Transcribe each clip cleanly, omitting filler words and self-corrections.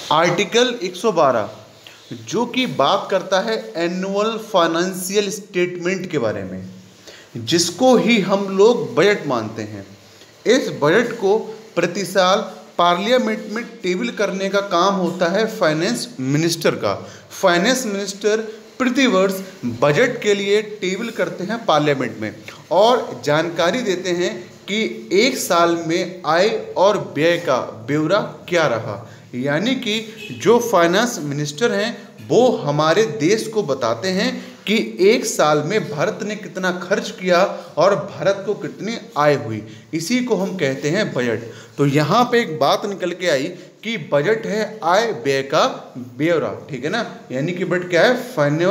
Article 112 जो कि बात करता है एनुअल फाइनेंशियल स्टेटमेंट के बारे में, जिसको ही हम लोग बजट मानते हैं। इस बजट को प्रति साल पार्लियामेंट में टेबल करने का काम होता है फाइनेंस मिनिस्टर का। फाइनेंस मिनिस्टर प्रतिवर्ष बजट के लिए टेबल करते हैं पार्लियामेंट में और जानकारी देते हैं कि एक साल में आय और व्यय का ब्यौरा क्या रहा। यानी कि जो फाइनेंस मिनिस्टर हैं वो हमारे देश को बताते हैं कि एक साल में भारत ने कितना खर्च किया और भारत को कितनी आय हुई। इसी को हम कहते हैं बजट। तो यहाँ पे एक बात निकल के आई कि बजट है आय व्यय का ब्यौरा, ठीक है ना। यानी कि बजट क्या है,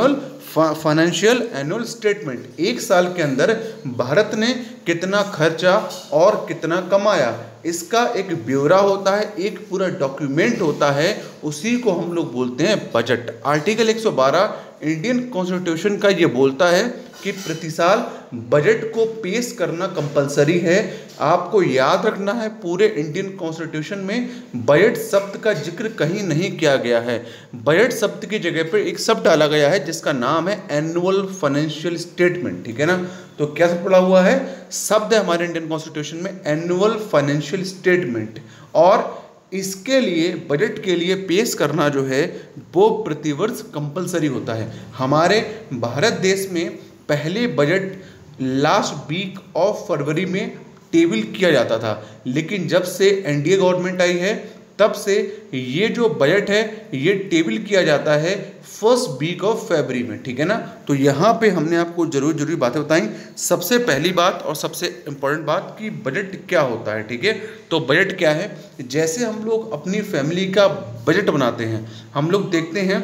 फाइनेंशियल एनुअल स्टेटमेंट। एक साल के अंदर भारत ने कितना खर्चा और कितना कमाया, इसका एक ब्यौरा होता है, एक पूरा डॉक्यूमेंट होता है, उसी को हम लोग बोलते हैं बजट। आर्टिकल 112 इंडियन कॉन्स्टिट्यूशन का ये बोलता है कि प्रति साल बजट को पेश करना कंपलसरी है। आपको याद रखना है पूरे इंडियन कॉन्स्टिट्यूशन में बजट शब्द का जिक्र कहीं नहीं किया गया है। बजट शब्द की जगह पर एक शब्द डाला गया है जिसका नाम है एनुअल फाइनेंशियल स्टेटमेंट, ठीक है ना। तो क्या शब्द पड़ा हुआ है, शब्द है हमारे इंडियन कॉन्स्टिट्यूशन में एनुअल फाइनेंशियल स्टेटमेंट। और इसके लिए बजट के लिए पेश करना जो है वो प्रतिवर्ष कंपलसरी होता है। हमारे भारत देश में पहले बजट लास्ट वीक ऑफ फरवरी में टेबल किया जाता था, लेकिन जब से एनडीए गवर्नमेंट आई है तब से ये जो बजट है ये टेबल किया जाता है फर्स्ट वीक ऑफ फरवरी में, ठीक है ना। तो यहाँ पे हमने आपको जरूरी बातें बताई। सबसे पहली बात और सबसे इम्पोर्टेंट बात कि बजट क्या होता है, ठीक है। तो बजट क्या है, जैसे हम लोग अपनी फैमिली का बजट बनाते हैं, हम लोग देखते हैं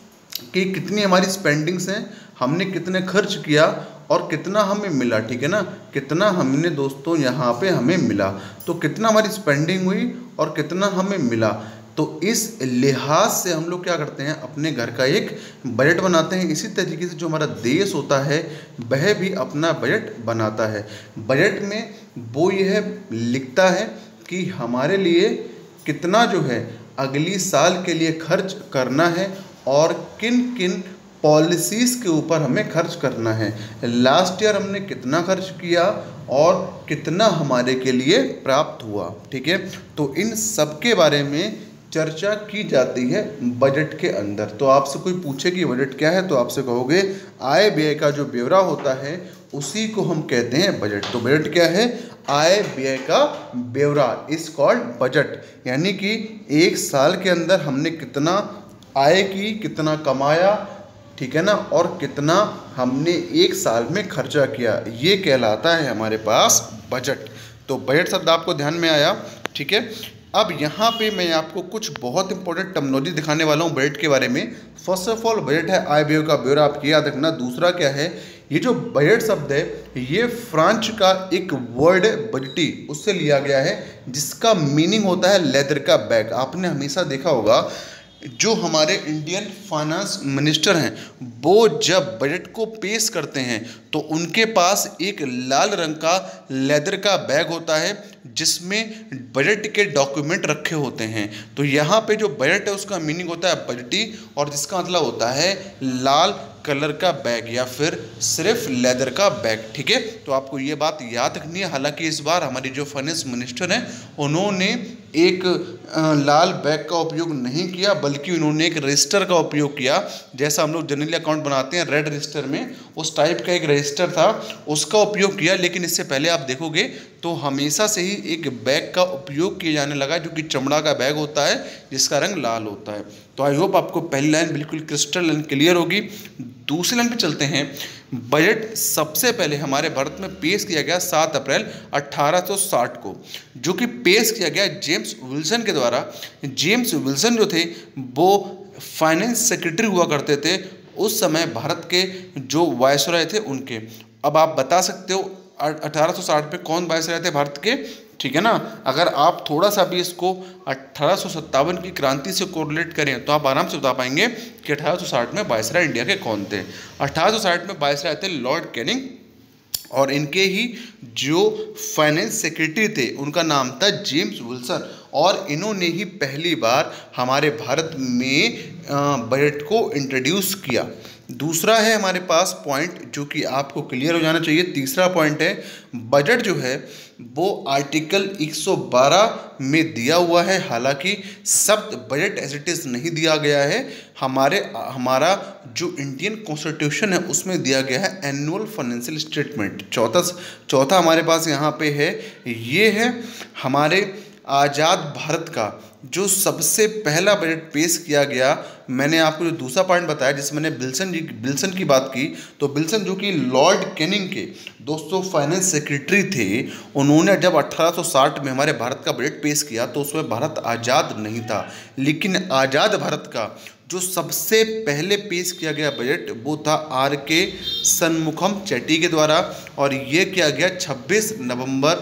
कि कितनी हमारी स्पेंडिंग्स हैं, हमने कितने खर्च किया और कितना हमें मिला, ठीक है ना। कितना हमने दोस्तों यहाँ पे हमें मिला, तो कितना हमारी स्पेंडिंग हुई और कितना हमें मिला। तो इस लिहाज से हम लोग क्या करते हैं, अपने घर का एक बजट बनाते हैं। इसी तरीके से जो हमारा देश होता है वह भी अपना बजट बनाता है। बजट में वो यह लिखता है कि हमारे लिए कितना जो है अगली साल के लिए खर्च करना है और किन किन पॉलिसीज़ के ऊपर हमें खर्च करना है। लास्ट ईयर हमने कितना खर्च किया और कितना हमारे के लिए प्राप्त हुआ, ठीक है। तो इन सब के बारे में चर्चा की जाती है बजट के अंदर। तो आपसे कोई पूछे कि बजट क्या है तो आपसे कहोगे आय व्यय का जो ब्यौरा होता है उसी को हम कहते हैं बजट। तो बजट क्या है, आय व्यय का ब्यौरा इज कॉल्ड बजट। यानी कि एक साल के अंदर हमने कितना आय की, कितना कमाया, ठीक है ना, और कितना हमने एक साल में खर्चा किया, ये कहलाता है हमारे पास बजट। तो बजट शब्द आपको ध्यान में आया, ठीक है। अब यहाँ पे मैं आपको कुछ बहुत इंपॉर्टेंट टर्मिनोलॉजी दिखाने वाला हूँ बजट के बारे में। फर्स्ट ऑफ ऑल बजट है आय व्यय का ब्यौरा, आपको याद रखना। दूसरा क्या है, ये जो बजट शब्द है ये फ्रांच का एक वर्ड है बजटी, उससे लिया गया है, जिसका मीनिंग होता है लेदर का बैग। आपने हमेशा देखा होगा जो हमारे इंडियन फाइनेंस मिनिस्टर हैं वो जब बजट को पेश करते हैं तो उनके पास एक लाल रंग का लेदर का बैग होता है जिसमें बजट के डॉक्यूमेंट रखे होते हैं। तो यहाँ पे जो बजट है उसका मीनिंग होता है बजटी, और जिसका मतलब होता है लाल कलर का बैग या फिर सिर्फ लेदर का बैग, ठीक है। तो आपको ये बात याद रखनी है। हालांकि इस बार हमारी जो फाइनेंस मिनिस्टर हैं उन्होंने एक लाल बैग का उपयोग नहीं किया, बल्कि उन्होंने एक रजिस्टर का उपयोग किया। जैसा हम लोग जनरली अकाउंट बनाते हैं रेड रजिस्टर में, उस टाइप का एक रजिस्टर था, उसका उपयोग किया। लेकिन इससे पहले आप देखोगे तो हमेशा से ही एक बैग का उपयोग किया जाने लगा जो कि चमड़ा का बैग होता है जिसका रंग लाल होता है। तो आई होप आपको पहली लाइन बिल्कुल क्रिस्टल एंड क्लियर होगी। दूसरी लाइन पे चलते हैं। बजट सबसे पहले हमारे भारत में पेश किया गया 7 अप्रैल 1860 को, जो कि पेश किया गया जेम्स विल्सन के द्वारा। जेम्स विल्सन जो थे वो फाइनेंस सेक्रेटरी हुआ करते थे उस समय भारत के जो वायसराय थे उनके। अब आप बता सकते हो 1860 में कौन वायसराय थे भारत के, ठीक है ना। अगर आप थोड़ा सा भी इसको 1857 की क्रांति से कोरिलेट करें तो आप आराम से बता पाएंगे कि 1860 में वायसराय इंडिया के कौन थे। 1860 में वायसराय थे लॉर्ड कैनिंग, और इनके ही जो फाइनेंस सेक्रेटरी थे उनका नाम था जेम्स विल्सन। और इन्होंने ही पहली बार हमारे भारत में बजट को इंट्रोड्यूस किया। दूसरा है हमारे पास पॉइंट जो कि आपको क्लियर हो जाना चाहिए। तीसरा पॉइंट है बजट जो है वो आर्टिकल 112 में दिया हुआ है, हालांकि शब्द बजट एज इट इज़ नहीं दिया गया है। हमारा जो इंडियन कॉन्स्टिट्यूशन है उसमें दिया गया है एनुअल फाइनेंशियल स्टेटमेंट। चौथा हमारे पास यहाँ पे है, ये है हमारे आज़ाद भारत का जो सबसे पहला बजट पेश किया गया। मैंने आपको जो दूसरा पॉइंट बताया जिसमें मैंने बिल्सन की बात की, तो बिल्सन जो कि लॉर्ड कैनिंग के दोस्तों फाइनेंस सेक्रेटरी थे, उन्होंने जब 1860 में हमारे भारत का बजट पेश किया तो उसमें भारत आज़ाद नहीं था, लेकिन आज़ाद भारत का जो सबसे पहले पेश किया गया बजट वो था R.K. शनमुखम चेट्टी के द्वारा, और ये किया गया 26 नवंबर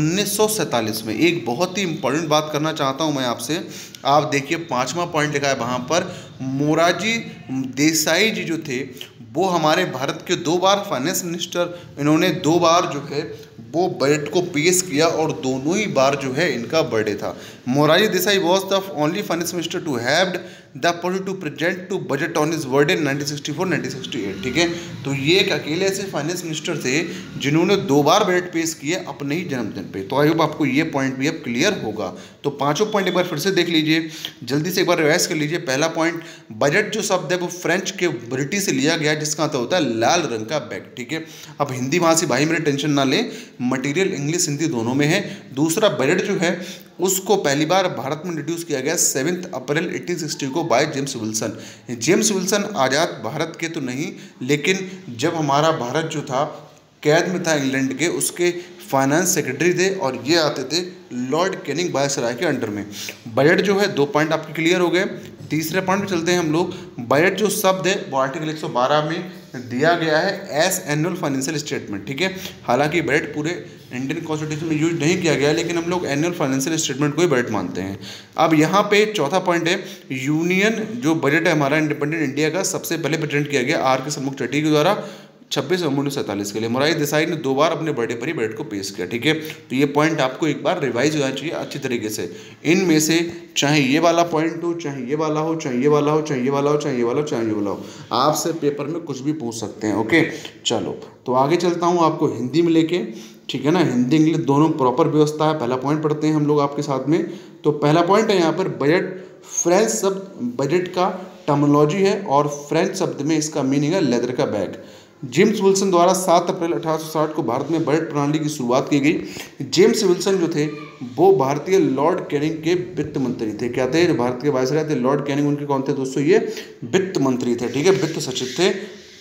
1947 में। एक बहुत ही इंपॉर्टेंट बात करना चाहता हूँ मैं आपसे, आप देखिए 5वां पॉइंट लिखा है वहाँ पर, मोरारजी देसाई जी जो थे वो हमारे भारत के 2 बार फाइनेंस मिनिस्टर, इन्होंने 2 बार जो है वो बजट को पेश किया और दोनों ही बार जो है इनका बर्थडे था। Morarji Desai was the only finance minister to have the opportunity to present to budget on his birthday 1964-1968। ठीक है, तो ये एक अकेले ऐसे फाइनेंस मिनिस्टर थे जिन्होंने 2 बार बजट पेश किए अपने ही जन्मदिन पे। तो आई होप आपको ये पॉइंट भी अब क्लियर होगा। तो 5 पॉइंट एक बार फिर से देख लीजिए, जल्दी से एक बार रिवाइज कर लीजिए। पहला पॉइंट, बजट जो शब्द है वो फ्रेंच के ब्रिटी से लिया गया जिसका अर्थ होता है लाल रंग का बैग। ठीक है, अब हिंदी भाषी भाई मेरे टेंशन ना ले, मटेरियल इंग्लिश हिंदी दोनों में है। दूसरा, बजट जो है उसको पहली बार भारत में इंट्रोड्यूस किया गया 7 अप्रैल 1860 को by James Wilson. James Wilson आज़ाद भारत के तो नहीं, लेकिन जब हमारा भारत जो था कैद में था इंग्लैंड के, उसके फाइनेंस सेक्रेटरी थे और ये आते थे लॉर्ड कैनिंग वायसराय के अंडर में। बजट जो है 2 पॉइंट आपके क्लियर हो गए। तीसरे पॉइंट पे चलते हैं हम लोग। बजट जो शब्द है वो आर्टिकल 112 में दिया गया है एज एनुअल फाइनेंशियल स्टेटमेंट। ठीक है, हालांकि बजट पूरे इंडियन कॉन्स्टिट्यूशन में यूज नहीं किया गया, लेकिन हम लोग एनुअल फाइनेंशियल स्टेटमेंट को ही बजट मानते हैं। अब यहाँ पे चौथा पॉइंट है, यूनियन जो बजट है हमारा इंडिपेंडेंट इंडिया का सबसे पहले प्रेजेंट किया गया R.K. शनमुख चेट्टी के द्वारा 26 नवंबर 1947 के लिए। मोरारजी देसाई ने 2 बार अपने बर्थडे पर ही बजट को पेश किया। ठीक है, तो ये पॉइंट आपको एक बार रिवाइज हो जाना चाहिए अच्छी तरीके से। इनमें से चाहे ये वाला पॉइंट हो, चाहे ये वाला हो, चाहे ये वाला हो, चाहे ये वाला हो, चाहे ये वाला हो, चाहे ये वाला हो, आपसे पेपर में कुछ भी पूछ सकते हैं। ओके, चलो तो आगे चलता हूँ आपको हिंदी में लेके। ठीक है ना, हिंदी इंग्लिश दोनों प्रॉपर व्यवस्था है। पहला पॉइंट पढ़ते हैं हम लोग आपके साथ में। तो पहला पॉइंट है यहाँ पर, बजट फ्रेंच शब्द बजट का टर्मिनोलॉजी है और फ्रेंच शब्द में इसका मीनिंग है लेदर का बैग। जेम्स विल्सन द्वारा 7 अप्रैल 1860 को भारत में बजट प्रणाली की शुरुआत की गई। जेम्स विल्सन जो थे वो भारतीय लॉर्ड कैनिंग के वित्त मंत्री थे। क्या थे? जो भारत के वायसराय थे लॉर्ड कैनिंग, उनके कौन थे दोस्तों? ये वित्त मंत्री थे। ठीक है, वित्त सचिव थे।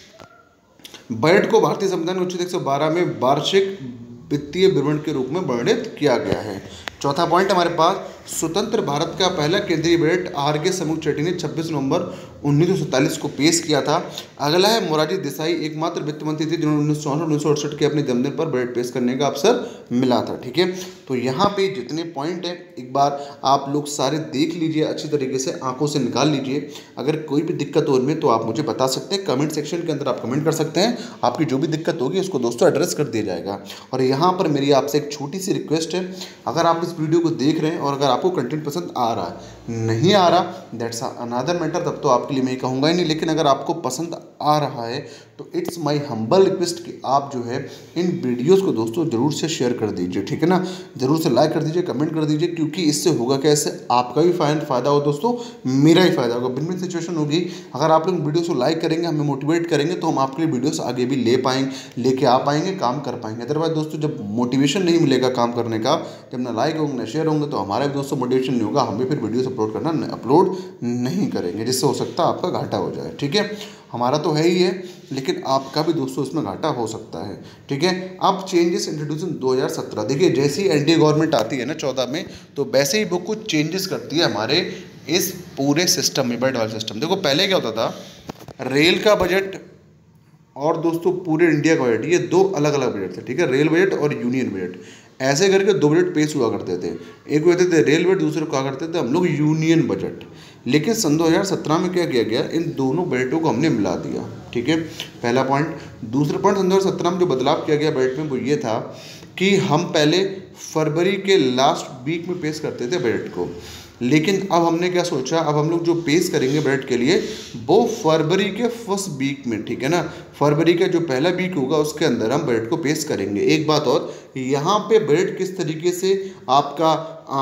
बजट को भारतीय संविधान अनुच्छेद 112 में वार्षिक वित्तीय विवरण के रूप में वर्णित किया गया है। चौथा पॉइंट हमारे पास, स्वतंत्र भारत का पहला केंद्रीय बजट R.K. शनमुख चेट्टी ने 26 नवंबर 1947 को पेश किया था। अगला है मोरारजी देसाई, एकमात्र वित्त मंत्री थे जिन्होंने 1964-1968 के अपने जन्मदिन पर बजट पेश करने का अवसर मिला था। ठीक है, तो यहाँ पे जितने पॉइंट हैं एक बार आप लोग सारे देख लीजिए अच्छी तरीके से, आंखों से निकाल लीजिए। अगर कोई भी दिक्कत हो में तो आप मुझे बता सकते हैं, कमेंट सेक्शन के अंदर आप कमेंट कर सकते हैं। आपकी जो भी दिक्कत होगी उसको दोस्तों एड्रेस कर दिया जाएगा। और यहाँ पर मेरी आपसे एक छोटी सी रिक्वेस्ट है, अगर आप इस वीडियो को देख रहे हैं और अगर आपको कंटेंट पसंद आ रहा है, नहीं आ रहा दैट्स अनदर मैटर, तब तो आपके लिए मैं कहूँगा ही नहीं, लेकिन अगर आपको पसंद आ रहा है तो इट्स माय हम्बल रिक्वेस्ट कि आप जो है इन वीडियोस को दोस्तों ज़रूर से शेयर कर दीजिए। ठीक है ना, ज़रूर से लाइक कर दीजिए, कमेंट कर दीजिए, क्योंकि इससे होगा क्या, इससे आपका भी फ़ायदा हो दोस्तों, मेरा ही फ़ायदा होगा। विन विन सिचुएशन होगी। अगर आप लोग वीडियोस को लाइक करेंगे, हमें मोटिवेट करेंगे, तो हम आपके लिए वीडियोस आगे भी लेके आ पाएंगे, काम कर पाएंगे। अदरवाइज दोस्तों जब मोटिवेशन नहीं मिलेगा काम करने का, जब ना लाइक होंगे ना शेयर होंगे, तो हमारा भी दोस्तों मोटिवेशन नहीं होगा, हम भी फिर वीडियोस अपलोड नहीं करेंगे, जिससे हो सकता है आपका घाटा हो जाए। ठीक है, हमारा तो है ही है, लेकिन आपका भी दोस्तों इसमें घाटा हो सकता है। ठीक है, अब चेंजेस इंट्रोड्यूस 2017, देखिए जैसी एनडीए गवर्नमेंट आती है ना 14 में, तो वैसे ही वो कुछ चेंजेस करती है हमारे इस पूरे सिस्टम में, बजट वाले सिस्टम। देखो पहले क्या होता था, रेल का बजट और दोस्तों पूरे इंडिया का बजट, ये 2 अलग अलग बजट थे। ठीक है, रेल बजट और यूनियन बजट, ऐसे करके 2 बजट पेश हुआ करते थे। एक होते थे रेल बजट, दूसरे को कहा करते थे हम लोग यूनियन बजट। लेकिन सन 2017 में क्या किया गया, इन दोनों बजटों को हमने मिला दिया। ठीक है, पहला पॉइंट। दूसरा पॉइंट, सन 2017 में जो बदलाव किया गया बजट में वो ये था कि हम पहले फरवरी के लास्ट वीक में पेश करते थे बजट को, लेकिन अब हमने क्या सोचा, अब हम लोग जो पेश करेंगे बजट के लिए वो फरवरी के फर्स्ट वीक में, ठीक है ना, फरवरी का जो पहला वीक होगा उसके अंदर हम बजट को पेश करेंगे। एक बात और, यहाँ पे बजट किस तरीके से आपका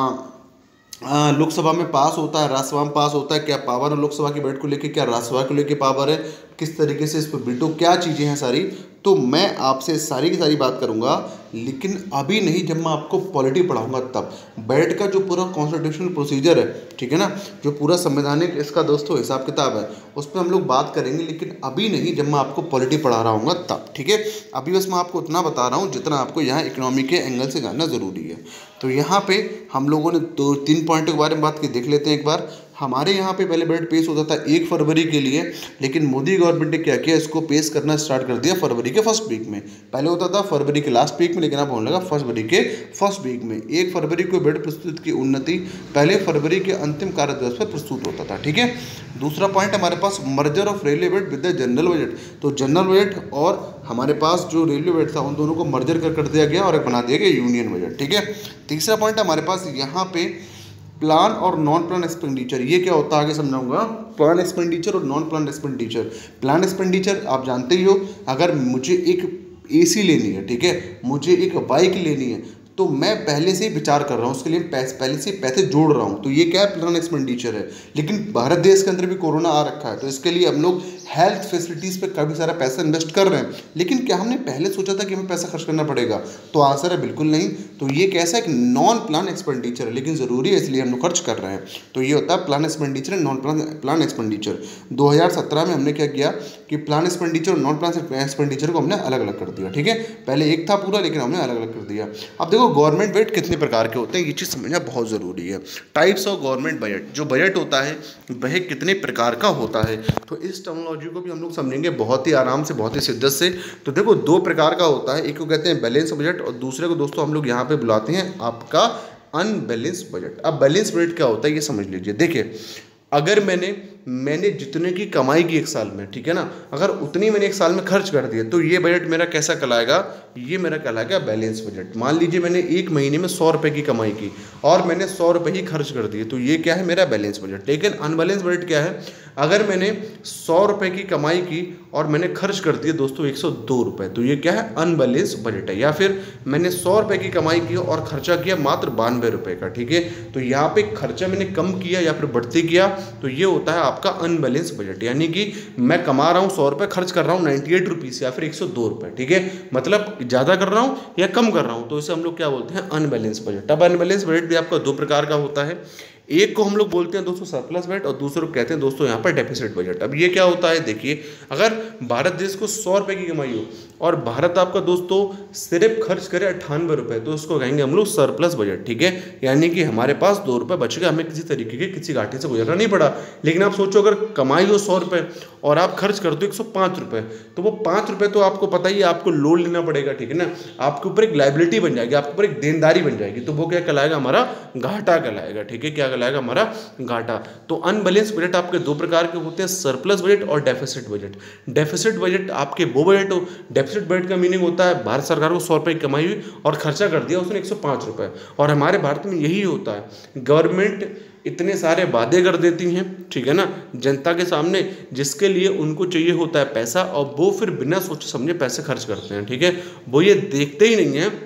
लोकसभा में पास होता है, राज्यसभा में पास होता है, क्या पावर है लोकसभा की बजट को लेके, क्या राज्यसभा को लेके पावर है, किस तरीके से इस पर वीटो, क्या चीज़ें हैं सारी, तो मैं आपसे सारी की सारी बात करूंगा, लेकिन अभी नहीं, जब मैं आपको पॉलिटी पढ़ाऊंगा तब। बजट का जो पूरा कॉन्स्टिट्यूशनल प्रोसीजर है, ठीक है ना, जो पूरा संवैधानिक इसका दोस्तों हिसाब किताब है, उस पर हम लोग बात करेंगे, लेकिन अभी नहीं, जब मैं आपको पॉलिटी पढ़ा रहा हूँ तब, ठीक है। अभी बस मैं आपको उतना बता रहा हूँ जितना आपको यहाँ इकोनॉमी के एंगल से जानना ज़रूरी है। तो यहाँ पे हम लोगों ने 2-3 पॉइंटों के बारे में बात की, देख लेते हैं एक बार। हमारे यहाँ पे पहले बजट पेश होता था 1 फरवरी के लिए, लेकिन मोदी गवर्नमेंट ने क्या किया, इसको पेश करना स्टार्ट कर दिया फरवरी के फर्स्ट वीक में। पहले होता था फरवरी के लास्ट वीक में, लेकिन अब होने लगा फरवरी के फर्स्ट वीक में। 1 फरवरी को बजट प्रस्तुत की उन्नति पहले फरवरी के अंतिम कार्य दिवस पर प्रस्तुत होता था, ठीक है। दूसरा पॉइंट हमारे पास merger of railway budget with the general budget, तो जनरल बजट और हमारे पास जो रेलवे बजट था उन दोनों को मर्जर कर दिया गया और एक बना दिया गया यूनियन बजट, ठीक है। तीसरा पॉइंट हमारे पास यहाँ पे प्लान और नॉन प्लान एक्सपेंडिचर, ये क्या होता है आगे समझाऊंगा। प्लान एक्सपेंडिचर और non plan expenditure. Plan expenditure आप जानते ही हो, अगर मुझे एक एसी लेनी है, ठीक है, मुझे एक बाइक लेनी है, तो मैं पहले से ही विचार कर रहा हूँ, उसके लिए पहले से पैसे जोड़ रहा हूँ, तो ये क्या है, प्लान एक्सपेंडिचर है। लेकिन भारत देश के अंदर भी कोरोना आ रखा है, तो इसके लिए हम लोग हेल्थ फैसिलिटीज़ पे काफ़ी सारा पैसा इन्वेस्ट कर रहे हैं, लेकिन क्या हमने पहले सोचा था कि हमें पैसा खर्च करना पड़ेगा, तो आंसर है बिल्कुल नहीं। तो ये कैसा एक नॉन प्लान एक्सपेंडिचर है, लेकिन ज़रूरी है इसलिए हम लोग खर्च कर रहे हैं, तो ये होता है plan expenditure and non plan expenditure. 2017 में हमने क्या किया कि प्लान एक्सपेंडिचर और नॉन प्लान एक्सपेंडिचर को हमने अलग अलग कर दिया, ठीक है। पहले एक था पूरा, लेकिन हमने अलग अलग कर दिया। अब देखो गवर्नमेंट बजट कितने प्रकार के होते हैं, ये चीज़ समझना बहुत ज़रूरी है। टाइप्स ऑफ गवर्नमेंट बजट, जो बजट होता है वह कितने प्रकार का होता है, तो इस टर्मिनोलॉजी को भी हम लोग समझेंगे बहुत ही आराम से, बहुत ही शिद्दत से। तो देखो 2 प्रकार का होता है, एक को कहते हैं बैलेंस बजट और दूसरे को दोस्तों हम लोग यहाँ पे बुलाते हैं आपका अनबैलेंस बजट। अब बैलेंस बजट क्या होता है ये समझ लीजिए। देखिए, अगर मैंने जितने की कमाई की एक साल में, ठीक है ना, अगर उतनी मैंने एक साल में खर्च कर दिया, तो ये बजट मेरा कैसा कहलाएगा, ये मेरा कहलाएगा बैलेंस बजट। मान लीजिए मैंने एक महीने में 100 रुपये की कमाई की और मैंने 100 रुपये ही खर्च कर दिए, तो ये क्या है, मेरा बैलेंस बजट। लेकिन अनबैलेंस बजट क्या है, अगर मैंने 100 रुपये की कमाई की और मैंने खर्च कर दिए दोस्तों 102 रुपये, तो ये क्या है, अनबैलेंस बजट है। या फिर मैंने 100 रुपये की कमाई की और खर्चा किया मात्र 92 रुपये का, ठीक है, तो यहाँ पे खर्चा मैंने कम किया या फिर बढ़ती किया, तो ये होता है आपका अनबैलेंस बजट। यानी कि मैं कमा रहा हूँ 100 रुपये, खर्च कर रहा हूँ 98 रुपीज़ या फिर 102 रुपये, ठीक है, मतलब ज़्यादा कर रहा हूँ या कम कर रहा हूँ, तो इसे हम लोग क्या बोलते हैं, अनबैलेंस बजट। अब अनबैलेंस बजट भी आपका 2 प्रकार का होता है, एक को हम लोग बोलते हैं दोस्तों सरप्लस बजट और दूसरे को कहते हैं दोस्तों यहाँ पर डेफिसिट बजट। अब ये क्या होता है, देखिए, अगर भारत देश को 100 रुपये की कमाई हो और भारत आपका दोस्तों सिर्फ खर्च करे 98 रुपये, तो उसको कहेंगे हम लोग सरप्लस बजट, ठीक है। यानी कि हमारे पास 2 रुपये बच गए, हमें किसी तरीके के किसी घाटे से गुजरना नहीं पड़ा। लेकिन आप सोचो, अगर कमाई हो 100 रुपये और आप खर्च कर दो 105 रुपये, तो वो 5 रुपये तो आपको पता ही है, आपको लोन लेना पड़ेगा, ठीक है ना, आपके ऊपर एक लाइबिलिटी बन जाएगी, आपके ऊपर एक देनदारी बन जाएगी, तो वो क्या कहलाएगा, हमारा घाटा कहलाएगा, ठीक है, क्या कहलाएगा, हमारा घाटा। तो अनबैलेंस बजट आपके 2 प्रकार के होते हैं, सरप्लस बजट और डेफिसिट बजट। डेफिसिट बजट आपके वो बजट हो, डेफिसिट बजट का मीनिंग होता है भारत सरकार को 100 रुपये की कमाई हुई और खर्चा कर दिया उसने 105 रुपये, और हमारे भारत में यही होता है, गवर्नमेंट इतने सारे वादे कर देती हैं, ठीक है ना, जनता के सामने, जिसके लिए उनको चाहिए होता है पैसा, और वो फिर बिना सोचे समझे पैसे खर्च करते हैं, ठीक है। वो ये देखते ही नहीं है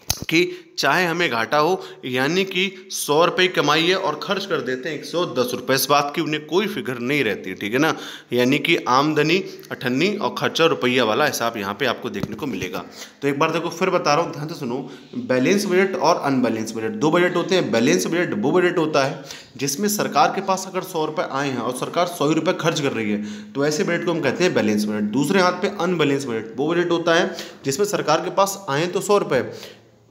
कि चाहे हमें घाटा हो, यानी कि 100 रुपये कमाई है और खर्च कर देते हैं 110 रुपये, इस बात की उन्हें कोई फिक्र नहीं रहती, ठीक है ना। यानी कि आमदनी अठन्नी और खर्चा रुपया वाला हिसाब यहाँ पे आपको देखने को मिलेगा। तो एक बार देखो, फिर बता रहा हूँ, ध्यान से सुनो, बैलेंस बजट और अनबैलेंस बजट 2 बजट होते हैं। बैलेंस बजट वो बजट होता है जिसमें सरकार के पास अगर 100 रुपये आए हैं और सरकार 100 रुपये खर्च कर रही है, तो ऐसे बजट को हम कहते हैं बैलेंस बजट। दूसरे हाथ पे अनबैलेंस बजट वो बजट होता है जिसमें सरकार के पास आए तो 100 रुपये,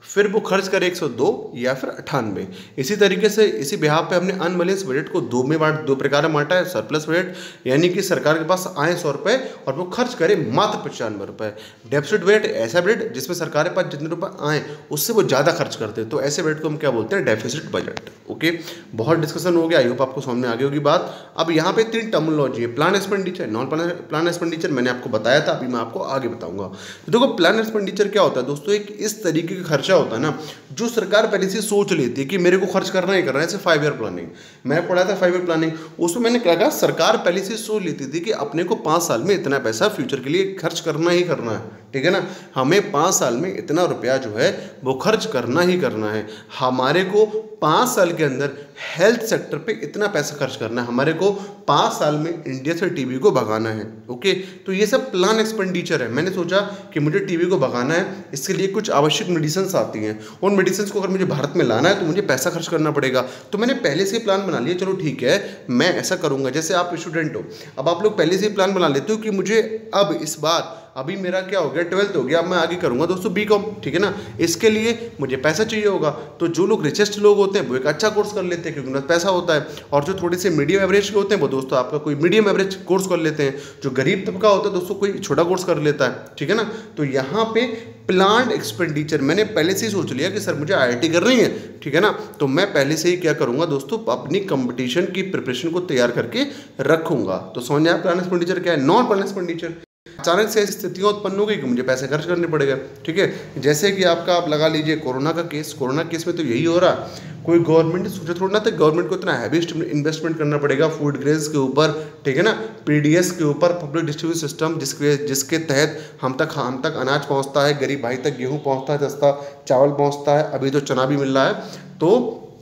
फिर वो खर्च करे 102 या फिर 98। इसी तरीके से इसी बिहार पे हमने अनबैलेंस बजट को दो प्रकार में बांटा है। सरप्लस बजट यानी कि सरकार के पास आए 100 रुपये और वो खर्च करे मात्र 95 रुपये। डेफिसिट बजट ऐसा बजट जिसमें सरकार के पास जितने रुपये आए उससे वो ज़्यादा खर्च करते हैं, तो ऐसे बजट को हम क्या बोलते हैं, डेफिसिट बजट। ओके, बहुत डिस्कशन हो गया, आई होप आपको समझ में आ गई होगी बात। अब यहाँ पे 3 टर्मिनोलॉजी है, plan expenditure, non plan expenditure, मैंने आपको बताया था, अभी मैं आपको आगे बताऊंगा। तो देखो प्लान एक्सपेंडिचर क्या होता है दोस्तों, एक इस तरीके का खर्चा होता है ना जो सरकार पहले से सोच लेती है कि मेरे को खर्च करना ही करना है। जैसे 5 ईयर प्लानिंग, मैं पढ़ा था 5 ईयर प्लानिंग, उसमें मैंने क्या कहा, सरकार पहले से सोच लेती थी कि अपने को 5 साल में इतना पैसा फ्यूचर के लिए खर्च करना ही करना है, ठीक है ना। हमें 5 साल में इतना रुपया जो है वो खर्च करना ही करना है। हमारे को 5 साल के अंदर हेल्थ सेक्टर पे इतना पैसा खर्च करना है, हमारे को 5 साल में इंडिया से टीबी को भगाना है। ओके, तो ये सब प्लान एक्सपेंडिचर है। मैंने सोचा कि मुझे टीबी को भगाना है, इसके लिए कुछ आवश्यक मेडिसिन आती हैं, उन मेडिसिन को अगर मुझे भारत में लाना है तो मुझे पैसा खर्च करना पड़ेगा। तो मैंने पहले से प्लान बना लिया, चलो ठीक है मैं ऐसा करूँगा। जैसे आप स्टूडेंट हो, अब आप लोग पहले से प्लान बना लेते हो कि मुझे अब इस बार, अभी मेरा क्या हो गया, 12th हो गया, अब मैं आगे करूंगा दोस्तों बीकॉम, ठीक है ना। इसके लिए मुझे पैसा चाहिए होगा, तो जो लोग रिचेस्ट लोग होते हैं वो एक अच्छा कोर्स कर लेते हैं क्योंकि उनका पैसा होता है, और जो थोड़े से मीडियम एवरेज के होते हैं वो दोस्तों आपका कोई मीडियम एवरेज कोर्स कर लेते हैं, जो गरीब तबका होता है दोस्तों कोई छोटा कोर्स कर लेता है, ठीक है ना। तो यहाँ पे प्लान्ड एक्सपेंडिचर मैंने पहले से ही सोच लिया कि सर मुझे IIT करनी है, ठीक है ना, तो मैं पहले से ही क्या करूँगा दोस्तों, अपनी कंपटीशन की प्रिपरेशन को तैयार करके रखूँगा। तो समझ आया प्लान एक्सपेंडिचर क्या है। नॉन प्लान एक्सपेंडिचर, अचानक से स्थितियाँ उत्पन्न हो गई कि मुझे पैसे खर्च करने पड़ेगा, ठीक है। जैसे कि आपका आप लगा लीजिए कोरोना का केस, कोरोना केस में तो यही हो रहा, कोई गवर्नमेंट ने सोचा थोड़ा ना था गवर्नमेंट को इतना हैवी इन्वेस्टमेंट करना पड़ेगा फूड ग्रेन्स के ऊपर, ठीक है ना, PDS के ऊपर, पब्लिक डिस्ट्रीब्यूशन सिस्टम, जिसके तहत हम तक अनाज पहुंचता है, गरीब भाई तक गेहूं पहुंचता है, सस्ता चावल पहुंचता है, अभी तो चना भी मिल रहा है। तो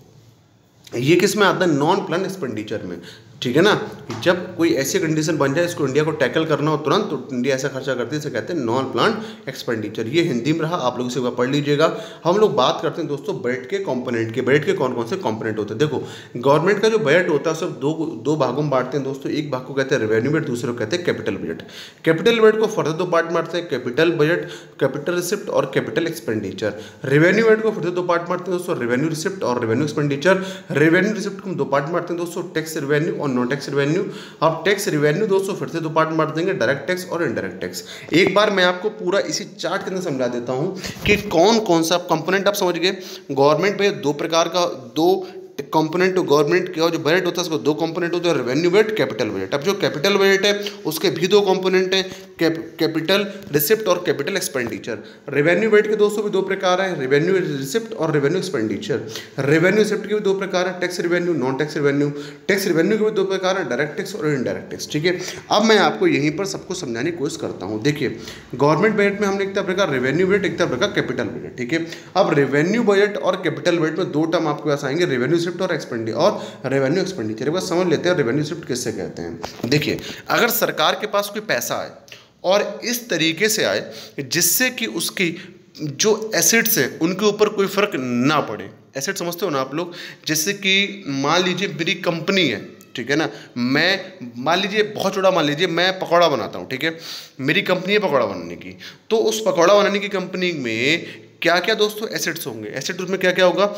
ये किस में आता है, नॉन प्लान एक्सपेंडिचर में, ठीक है ना। जब कोई ऐसी कंडीशन बन जाए इसको इंडिया को टैकल करना हो तुरंत, तो इंडिया ऐसा खर्चा करती है, इसे कहते हैं नॉन प्लान एक्सपेंडिचर। ये हिंदी में रहा, आप लोग इसे पढ़ लीजिएगा। हम लोग बात करते हैं दोस्तों बजट के कंपोनेंट के। बजट के कौन कौन से कंपोनेंट होते हैं, देखो गवर्नमेंट का जो बजट होता है सब दो भागों में बांटते हैं दोस्तों। एक भाग को कहते हैं रेवेन्यू बजट, दूसरे को कहते हैं कैपिटल बजट। कैपिटल बजट को फर्दर 2 पार्ट में बांटते हैं, कैपिटल बजट, कैपिटल रिसिप्ट और कैपिटल एक्सपेंडिचर। रेवेन्यू बजट को फर्दर 2 पार्ट में बांटते हैं दोस्तों, रेवेन्यू रिसिप्ट और रेवेन्यू एक्सपेंडिचर। रेवेन्यू रिसिप्ट को हम 2 पार्ट में बांटते हैं दोस्तों, टैक्स रेवेन्यू और नॉन टैक्स रेवेन्यू। अब टैक्स रेवेन्यू दोस्तों फिर से 2 पार्ट में बांट देंगे, डायरेक्ट टैक्स और इनडायरेक्ट टैक्स। एक बार मैं आपको पूरा इसी चार्ट के अंदर समझा देता हूं कि कौन कौन सा कंपोनेंट, आप समझ गए। गवर्नमेंट पे 2 प्रकार का, 2 कंपोनेंट गवर्नमेंट का जो बजट होता है उसको 2 कंपोनेंट होते हैं, रेवेन्यू बजट, कैपिटल बजट। अब जो कैपिटल बजट है उसके भी 2 कंपोनेंट हैं, कैपिटल रिसिप्ट और कैपिटल एक्सपेंडिचर। रेवेन्यू बजट के दोस्तों भी 2 प्रकार हैं, रेवेन्यू रिसिप्ट और रेवेन्यू एक्सपेंडिचर। रेवेन्यू रिसिप्ट के भी 2 प्रकार हैं, tax revenue, non tax revenue. Tax revenue के भी 2 प्रकार हैं, डायरेक्ट टैक्स और इनडायरेक्ट टैक्स, ठीक है। अब मैं आपको यहीं पर सबको समझाने की कोशिश करता हूँ। देखिए गवर्नमेंट बजट में हमने एक प्रकार रेवेन्यू बजट, एक प्रकार कैपिटल बजट, ठीक है। अब रेवेन्यू बजट और कैपिटल बजट में 2 टर्म आपके पास आएंगे, रेवेन्यू रिसिप्ट और रेवेन्यू एक्सपेंडिचर। एक बार समझ लेते हैं रेवेन्यू रिसिप्ट किससे कहते हैं। देखिए अगर सरकार के पास कोई पैसा आए और इस तरीके से आए जिससे कि उसकी जो एसेट्स हैं उनके ऊपर कोई फर्क ना पड़े। एसेट समझते हो ना आप लोग, जैसे कि मान लीजिए मेरी कंपनी है, ठीक है ना, मैं मान लीजिए बहुत छोटा मान लीजिए मैं पकौड़ा बनाता हूँ, ठीक है, मेरी कंपनी है पकौड़ा बनाने की, तो उस पकौड़ा बनाने की कंपनी में क्या क्या दोस्तों एसेट्स होंगे। एसेट उसमें क्या क्या होगा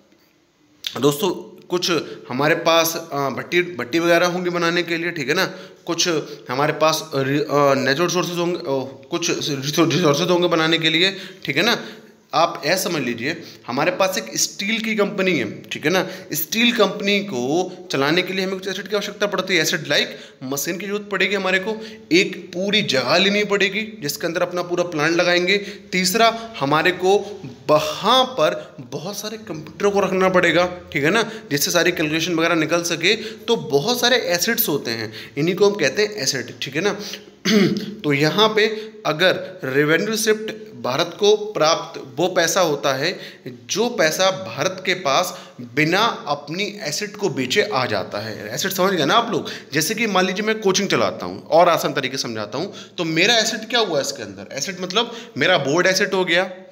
दोस्तों, कुछ हमारे पास भट्टी वगैरह होंगी बनाने के लिए, ठीक है ना, कुछ हमारे पास नेचुरल रिसोर्सेज होंगे, कुछ रिसोर्सेज होंगे बनाने के लिए, ठीक है ना। आप ऐसा समझ लीजिए हमारे पास एक स्टील की कंपनी है, ठीक है ना, स्टील कंपनी को चलाने के लिए हमें कुछ एसेट की आवश्यकता पड़ती है। एसेट लाइक मशीन की जरूरत पड़ेगी, हमारे को एक पूरी जगह लेनी पड़ेगी जिसके अंदर अपना पूरा प्लांट लगाएंगे। तीसरा हमारे को वहाँ पर बहुत सारे कंप्यूटरों को रखना पड़ेगा, ठीक है ना, जिससे सारी कैलकुलेशन वगैरह निकल सके। तो बहुत सारे एसेट्स होते हैं, इन्हीं को हम कहते हैं एसेट, ठीक है ना। तो यहाँ पे अगर रेवेन्यू रिसिप्ट भारत को प्राप्त वो पैसा होता है जो पैसा भारत के पास बिना अपनी एसेट को बेचे आ जाता है। एसेट समझ गए ना आप लोग। जैसे कि मान लीजिए मैं कोचिंग चलाता हूँ और आसान तरीके से समझाता हूँ, तो मेरा एसेट क्या हुआ इसके अंदर, एसेट मतलब मेरा बोर्ड एसेट हो गया,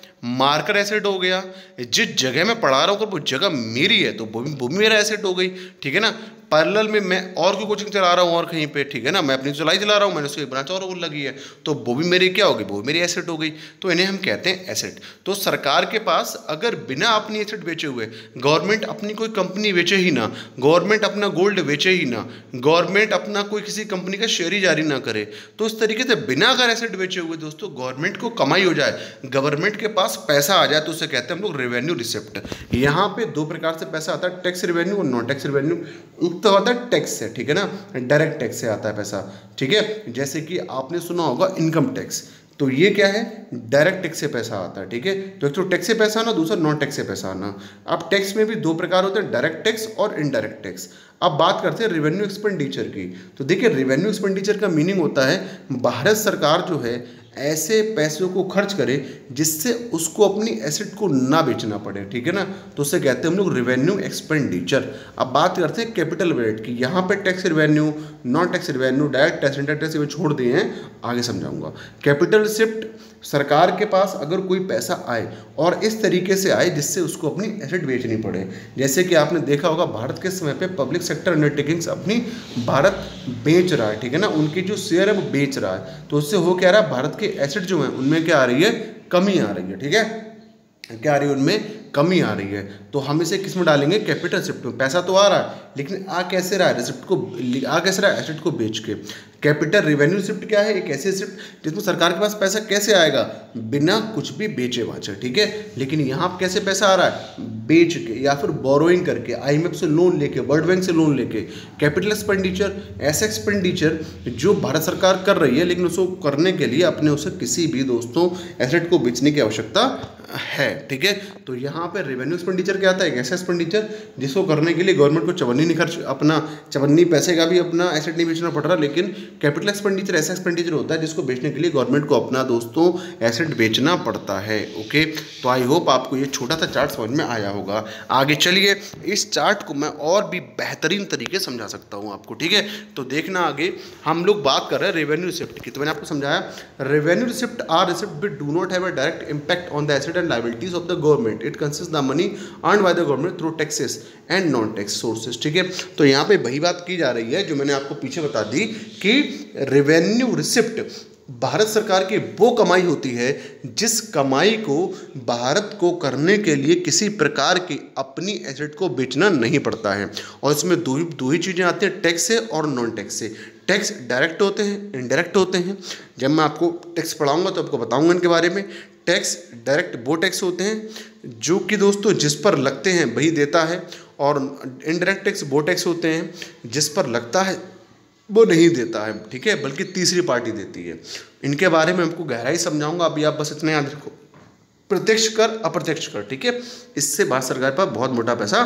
मार्कर एसेट हो गया, जिस जगह मैं पढ़ा रहा हूँ अगर वो जगह मेरी है तो वो भी मेरा एसेट हो गई, ठीक है ना। पैरेलल में मैं और कोई कोचिंग चला रहा हूँ और कहीं पे, ठीक है ना, मैं अपनी चला रहा हूँ, मैंने उसको एक ब्रांच और लगी है तो वो भी मेरी क्या होगी, वो भी मेरी एसेट हो गई। तो इन्हें हम कहते हैं एसेट। तो सरकार के पास अगर बिना अपनी एसेट बेचे हुए, गवर्नमेंट अपनी कोई कंपनी बेचे ही ना, गवर्नमेंट अपना गोल्ड बेचे ही ना, गवर्नमेंट अपना कोई किसी कंपनी का शेयर ही जारी ना करे, तो इस तरीके से बिना अगर एसेट बेचे हुए दोस्तों गवर्नमेंट को कमाई हो जाए, गवर्नमेंट के पास पैसा आ जाए, तो उसे कहते हैं हम लोग रेवेन्यू रिसिप्ट। यहाँ पे दो प्रकार से पैसा आता है, टैक्स रेवेन्यू और नॉन टैक्स रेवेन्यू। एक तो आता है टैक्स से, ठीक है ना, डायरेक्ट टैक्स से आता है पैसा, ठीक है। जैसे कि आपने सुना होगा इनकम टैक्स, तो ये क्या है, डायरेक्ट टैक्स से पैसा आता है, ठीक है। तो एक तो टैक्स से पैसा आना, दूसरा नॉन टैक्स से पैसा आना। अब टैक्स में भी दो प्रकार होते हैं, डायरेक्ट टैक्स और इनडायरेक्ट टैक्स। अब बात करते हैं रेवेन्यू एक्सपेंडिचर की। तो देखिए रेवेन्यू एक्सपेंडिचर का मीनिंग होता है भारत सरकार जो है ऐसे पैसों को खर्च करे जिससे उसको अपनी एसेट को ना बेचना पड़े, ठीक है ना, तो उसे कहते हैं हम लोग रेवेन्यू एक्सपेंडिचर। अब बात करते हैं कैपिटल वेट की। यहाँ पे tax revenue, non tax revenue, direct tax, indirect tax ये छोड़ दिए हैं, आगे समझाऊंगा। कैपिटल रिसिप्ट, सरकार के पास अगर कोई पैसा आए और इस तरीके से आए जिससे उसको अपनी एसेट बेचनी पड़े। जैसे कि आपने देखा होगा भारत के समय पे पब्लिक सेक्टर अंडरटेकिंग्स अपनी भारत बेच रहा है, ठीक है ना, उनकी जो शेयर है वो बेच रहा है, तो उससे हो क्या रहा है, भारत के एसेट जो है उनमें क्या आ रही है, कमी आ रही है, ठीक है, क्या आ रही है, उनमें कमी आ रही है। तो हम इसे किस में डालेंगे, कैपिटल रिसिप्ट में। पैसा तो आ रहा है लेकिन आ कैसे रहा है, रिसिप्ट को आ कैसे रहा है, एसेट को बेच के। कैपिटल रेवेन्यू रिसिप्ट क्या है, एक ऐसी रिसिप्ट जिसमें सरकार के पास पैसा कैसे आएगा, बिना कुछ भी बेचे बाचे, ठीक है। लेकिन यहाँ कैसे पैसा आ रहा है, बेच के या फिर बोरोइंग करके, आईएमएफ से लोन लेके, वर्ल्ड बैंक से लोन लेके। कैपिटल एक्सपेंडिचर, ऐसा एक्सपेंडिचर जो भारत सरकार कर रही है लेकिन उसको करने के लिए अपने उसे किसी भी दोस्तों एसेट को बेचने की आवश्यकता है, ठीक है। तो यहाँ पे रेवेन्यू एक्सपेंडिचर क्या आता है, एक ऐसा एक्सपेंडिचर जिसको करने के लिए गवर्नमेंट को चवन्नी नहीं खर्च, अपना चवन्नी पैसे का भी अपना एसेट नहीं बेचना पड़ रहा। लेकिन कैपिटल एक्सपेंडिचर ऐसा एक्सपेंडिचर होता है जिसको बेचने के लिए गवर्नमेंट को अपना दोस्तों एसेट बेचना पड़ता है। ओके, तो आई होप आपको ये छोटा सा चार्ट समझ में आया होगा। आगे चलिए, इस चार्ट को मैं और भी बेहतरीन तरीके से समझा सकता हूँ आपको, ठीक है। तो देखना आगे हम लोग बात कर रहे हैं रेवेन्यू रिसिप्ट की। तो मैंने आपको समझाया revenue receipt are receipt which do not have a direct impact on the asset and liabilities of the government. It consists the money earned by the government through taxes and non-tax sources. ठीक है, तो यहाँ पे वही बात की जा रही है जो मैंने आपको पीछे बता दी कि रेवेन्यू रिसिप्ट भारत सरकार की वो कमाई होती है जिस कमाई को भारत को करने के लिए किसी प्रकार की अपनी एसेट को बेचना नहीं पड़ता है। और इसमें दो ही चीज़ें आती हैं, टैक्स से और नॉन टैक्स से। टैक्स डायरेक्ट होते हैं, इनडायरेक्ट होते हैं। जब मैं आपको टैक्स पढ़ाऊंगा तो आपको बताऊंगा इनके बारे में। टैक्स डायरेक्ट वो टैक्स होते हैं जो कि दोस्तों जिस पर लगते हैं वही देता है, और इनडायरेक्ट टैक्स वो टैक्स होते हैं जिस पर लगता है वो नहीं देता है, ठीक है, बल्कि तीसरी पार्टी देती है। इनके बारे में आपको गहराई समझाऊंगा, अभी आप बस इतना याद रखो, प्रत्यक्ष कर, अप्रत्यक्ष कर, ठीक है, इससे भारत सरकार पर बहुत मोटा पैसा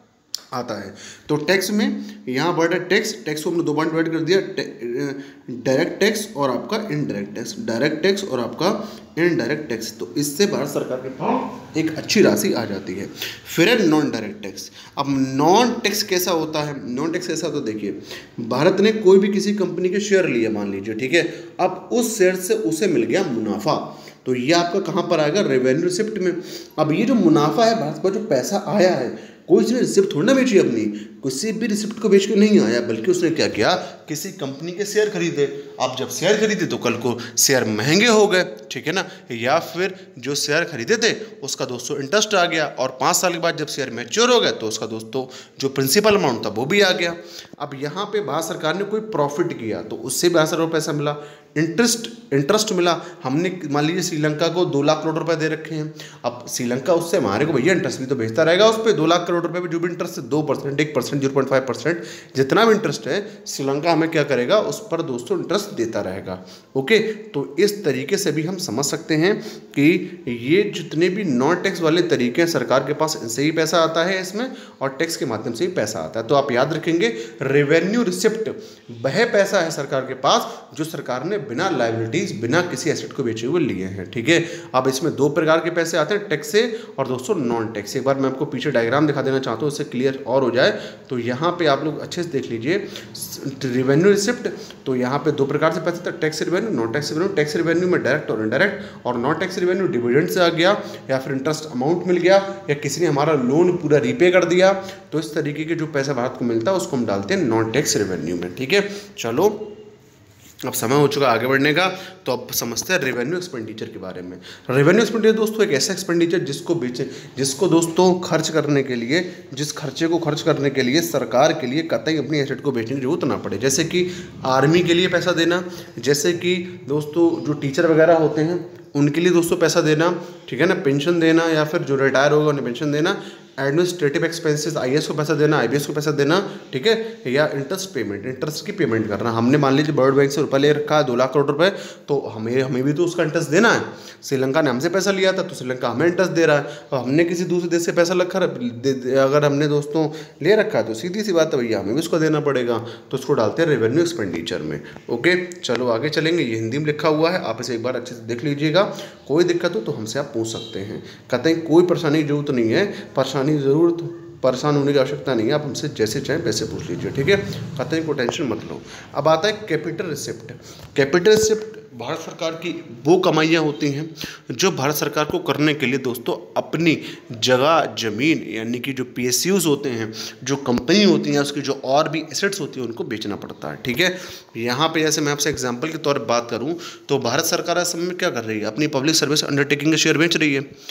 आता है। तो टैक्स में यहाँ वर्ड है टैक्स, टैक्स को हमने दो बार डिवाइड कर दिया, डायरेक्ट टैक्स और आपका इनडायरेक्ट टैक्स, डायरेक्ट टैक्स और आपका इनडायरेक्ट टैक्स। तो इससे भारत सरकार के पास एक अच्छी राशि आ जाती है। फिर है नॉन डायरेक्ट टैक्स। अब नॉन टैक्स कैसा होता है, नॉन टैक्स कैसा, तो देखिए भारत ने कोई भी किसी कंपनी के शेयर लिए मान लीजिए, ठीक है, अब उस शेयर से उसे मिल गया मुनाफा, तो ये आपका कहाँ पर आएगा, रेवेन्यू रिसिप्ट में। अब ये जो मुनाफा है, भारत का जो पैसा आया है, कोई उसने रिसिप्ट थोड़ी ना बेची अपनी, किसी भी रिसिप्ट को बेच के नहीं आया, बल्कि उसने क्या किया, किसी कंपनी के शेयर खरीदे। अब जब शेयर खरीदे तो कल को शेयर महंगे हो गए, ठीक है ना, या फिर जो शेयर खरीदे थे उसका दोस्तों इंटरेस्ट आ गया, और 5 साल के बाद जब शेयर मैच्योर हो गया तो उसका दोस्तों जो प्रिंसिपल अमाउंट था वो भी आ गया। अब यहाँ पे भारत सरकार ने कोई प्रॉफिट किया तो उससे भारत सरकार को पैसा मिला, इंटरेस्ट मिला। हमने मान लीजिए श्रीलंका को 2 लाख करोड़ रुपए दे रखे हैं, अब श्रीलंका उससे हमारे को भैया इंटरेस्ट भी तो भेजता रहेगा उस पर, 2 लाख करोड़ रुपए में जो भी इंटरेस्ट 2%, 1%, 0.5%, जितना भी इंटरेस्ट है श्रीलंका हमें क्या करेगा, उस पर दोस्तों इंटरेस्ट देता रहेगा। ओके, तो इस तरीके से भी हम समझ सकते हैं कि ये जितने भी नॉन टैक्स वाले तरीके हैं सरकार के पास, इनसे ही पैसा आता है इसमें, और टैक्स के माध्यम से ही पैसा आता है। तो आप याद रखेंगे रेवेन्यू रिसिप्ट वह पैसा है सरकार के पास जो सरकार ने बिना लायबिलिटीज, बिना किसी एसेट को बेचे हुए लिए हैं, ठीक है। अब इसमें 2 प्रकार के पैसे आते हैं, टैक्स से और दोस्तों नॉन टैक्स। एक बार मैं आपको पीछे डायग्राम दिखा देना चाहता हूँ, इससे क्लियर और हो जाए। तो यहाँ पे आप लोग अच्छे से देख लीजिए रेवेन्यू रिसिप्ट। तो यहाँ पे 2 प्रकार से पैसा था, tax revenue, non tax revenue. Tax revenue में डायरेक्ट और इनडायरेक्ट, और नॉन टैक्स रिवेन्यू डिविडेंड से आ गया, या फिर इंटरेस्ट अमाउंट मिल गया, या किसी ने हमारा लोन पूरा रीपे कर दिया। तो इस तरीके के जो पैसा भारत को मिलता है उसको हम डालते हैं नॉन टैक्स रेवेन्यू में। ठीक है, चलो अब समय हो चुका आगे बढ़ने का, तो अब समझते हैं रेवेन्यू एक्सपेंडिचर के बारे में। रेवेन्यू एक्सपेंडिचर दोस्तों एक ऐसा एक्सपेंडिचर जिसको दोस्तों खर्च करने के लिए, जिस खर्चे को खर्च करने के लिए सरकार के लिए कतई अपनी एसेट को बेचने की जरूरत ना पड़े। जैसे कि आर्मी के लिए पैसा देना, जैसे कि दोस्तों जो टीचर वगैरह होते हैं उनके लिए दोस्तों पैसा देना, ठीक है ना, पेंशन देना, या फिर जो रिटायर होगा उन्हें पेंशन देना, एडमिनिस्ट्रेटिव एक्सपेंसेस आईएएस को पैसा देना, आईपीएस को पैसा देना, ठीक है, या इंटरेस्ट पेमेंट, इंटरेस्ट की पेमेंट करना। हमने मान लीजिए वर्ल्ड बैंक से रुपया ले रखा है 2 लाख करोड़ रुपए, तो हमें भी तो उसका इंटरेस्ट देना है। श्रीलंका ने हमसे पैसा लिया था तो श्रीलंका हमें इंटरेस्ट दे रहा है, और हमने किसी दूसरे देश से पैसा अगर हमने दोस्तों ले रखा है तो सीधी सी बात है भैया हमें भी उसको देना पड़ेगा। तो उसको डालते हैं रेवेन्यू एक्सपेंडिचर में। ओके, चलो आगे चलेंगे। ये हिंदी में लिखा हुआ है, आप इसे एक बार अच्छे से देख लीजिएगा। कोई दिक्कत हो तो हमसे आप पूछ सकते हैं, कहते हैं कोई परेशानी की जरूरत नहीं है, परेशान होने की आवश्यकता नहीं है, आप हमसे जैसे चाहें वैसे पूछ लीजिए। ठीक है, कहते हैं कोई टेंशन मत लो। अब आता है capital receipt. Capital receipt Bharat सरकार की वो कमाइयाँ होती हैं जो भारत सरकार को करने के लिए दोस्तों अपनी जगह जमीन यानी कि जो PSUs होते हैं, जो कंपनी होती हैं, उसकी जो और भी एसेट्स होती हैं उनको बेचना पड़ता है। ठीक है, यहाँ पे जैसे मैं आपसे एग्जांपल के तौर पर बात करूँ तो भारत सरकार इस समय में क्या कर रही है, अपनी पब्लिक सर्विस अंडरटेकिंग के शेयर बेच